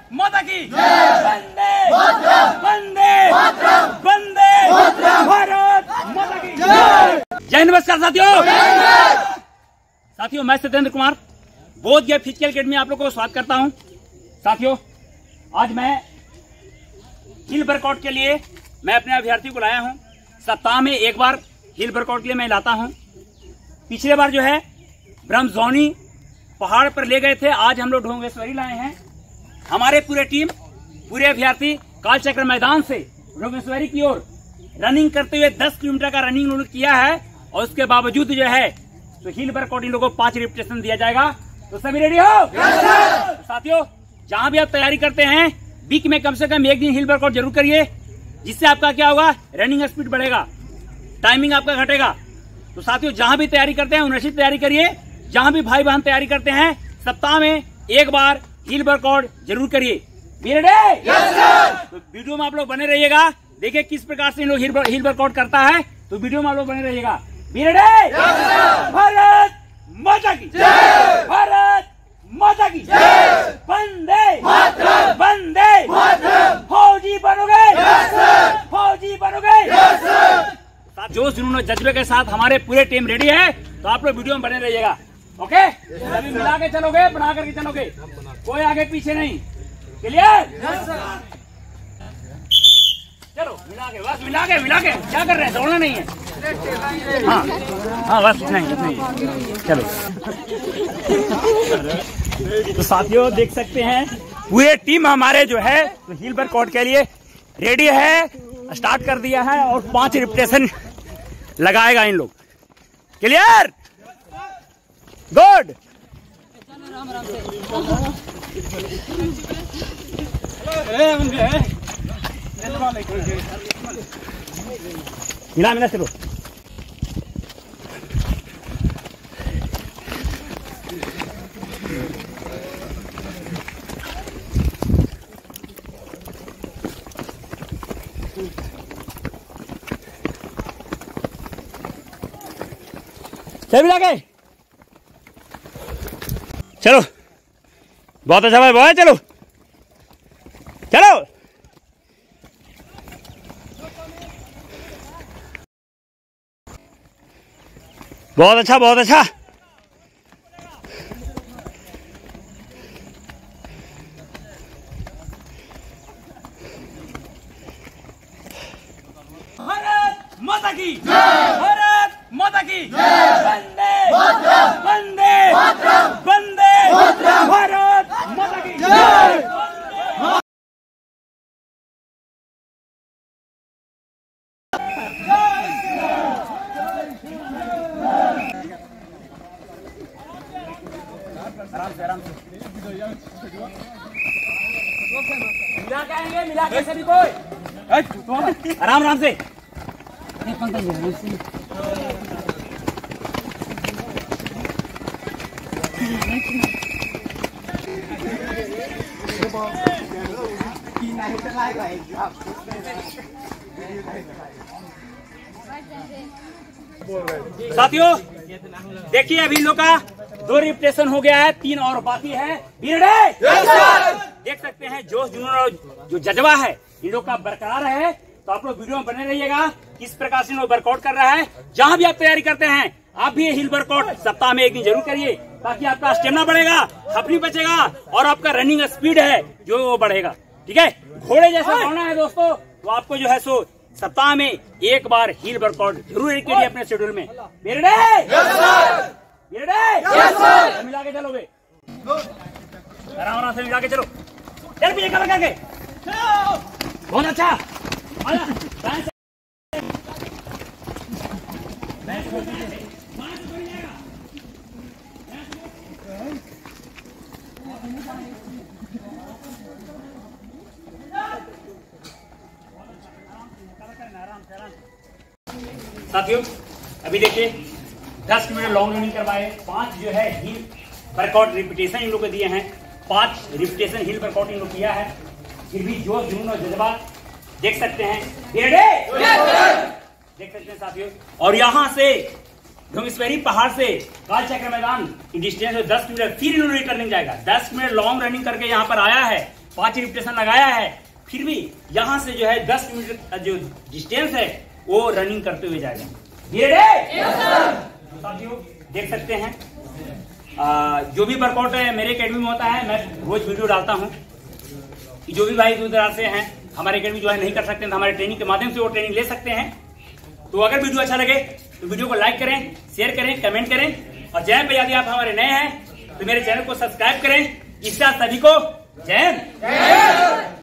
माता की वंदे वंदे वंदे भारत माता की जय। नमस्कार साथियों, मैं सत्येंद्र कुमार बोध गया फिजिकल अकेडमी आप लोगों को स्वागत करता हूं। साथियों, आज मैं हिल वर्कआउट के लिए मैं अपने अभ्यर्थी को लाया हूं। सप्ताह में एक बार हिल वर्कआउट के लिए मैं लाता हूं। पिछले बार जो है ब्रह्मजौनी पहाड़ पर ले गए थे, आज हम लोग ढोंगेश्वरी लाए हैं। हमारे पूरे अभ्यर्थी कालचक्र मैदान से ढोंगेश्वरी की ओर रनिंग करते हुए 10 किलोमीटर का रनिंग उन्होंने किया है और उसके बावजूद जो है तो हिल वर्कआउट इन लोगों को 5 रिपीटेशन दिया जाएगा। तो सभी रेडी हो? तो साथियों, जहां भी आप तैयारी करते हैं वीक में कम से कम एक दिन हिल वर्कआउट जरूर करिए, जिससे आपका क्या होगा, रनिंग स्पीड बढ़ेगा, टाइमिंग आपका घटेगा। तो साथियों, जहां भी तैयारी करते हैं उन्हें तैयारी करिए। जहां भी भाई बहन तैयारी करते हैं सप्ताह में एक बार हिल वर्कआउट जरूर करिए। तो वीडियो में आप लोग बने रहिएगा, देखिए किस प्रकार से इन लोग हिल वर्कआउट करता है। तो वीडियो में आप लोग बने रहिएगा। भारत माता की जय, भारत माता की जय, वंदे वंदे फौजी बनोगे, फौजी बनोगे। जोश जुनून और जज्बे के साथ हमारे पूरे टीम रेडी है, तो आप लोग वीडियो में बने रहिएगा। ओके, अभी मिला के चलोगे, बना करके चलोगे, कोई आगे पीछे नहीं। क्लियर? चलो मिला के, बस मिला के क्या कर रहे हैं, दौड़ना नहीं है। हाँ बस नहीं। चलो तो साथियों, देख सकते हैं पूरे टीम हमारे जो है तो हिल वर्कआउट के लिए रेडी है, स्टार्ट कर दिया है और 5 रिपीटेशन लगाएगा इन लोग। क्लियर? गुड। मिला चलो। चल मिला के, चलो बहुत अच्छा भाई, बहुत चलो चलो। बहुत अच्छा, बहुत अच्छा। भारत माता की जय, भारत माता की जय, वंदे वंदे वंदे भारत माता की जय। आराम से मिला के आएंगे, मिला के सभी कोई आराम से। साथियों, देखिए अभी इन लोग का 2 रिपीटेशन हो गया है, 3 और बाकी है। देख सकते हैं जोश जुनून और जो जज्बा है इन लोग का बरकरार है। तो आप लोग वीडियो में बने रहिएगा, किस प्रकार से इन लोग वर्कआउट कर रहा है। जहां भी आप तैयारी करते हैं आप भी हिल वर्कआउट सप्ताह में एक दिन जरूर करिए, ताकि आपका स्टेमिना बढ़ेगा, हफनी बचेगा और आपका रनिंग स्पीड है जो वो बढ़ेगा। ठीक है, घोड़े जैसा दौड़ना है दोस्तों, तो आपको जो है सो सप्ताह में एक बार हिल वर्कआउट जरूर करिए अपने शेड्यूल में। मिला के चलोगे, आराम से मिला के चलो। चल पीछे कवर करके, बहुत अच्छा। साथियों, अभी देखिए 10 किलोमीटर लॉन्ग रनिंग करवाए, 5 जो है हिल वर्कआउट रिपीटेशन इन लोग को दिए हैं। 5 रिपीटेशन हिल वर्कआउट इन लोग किया है, फिर भी जोश जुनून और जज्बा देख सकते हैं। देख सकते हैं साथियों। और यहाँ से ढोंगेश्वरी पहाड़ से कालचक्र मैदान की डिस्टेंस 10 किलोमीटर, फिर इन्होंने रिटर्निंग जाएगा। 10 मिनट लॉन्ग रनिंग करके यहाँ पर आया है, 5 रिपीटेशन लगाया है, फिर भी यहाँ से जो है 10 किलोमीटर जो डिस्टेंस है वो रनिंग करते हुए जाएगा। साथियों देख सकते हैं जो भी वर्कआउट है मेरे एकेडमी में होता है, मैं रोज वीडियो डालता हूँ। जो भी भाई दूर दराज से हैं हमारे एकेडमी ज्वाइन नहीं कर सकते हैं तो हमारे ट्रेनिंग के माध्यम से वो ट्रेनिंग ले सकते हैं। तो अगर वीडियो अच्छा लगे तो वीडियो को लाइक करें, शेयर करें, कमेंट करें और जय पे यदि आप हमारे नए हैं तो मेरे चैनल को सब्सक्राइब करें। इससे आप सभी को जय हिंद।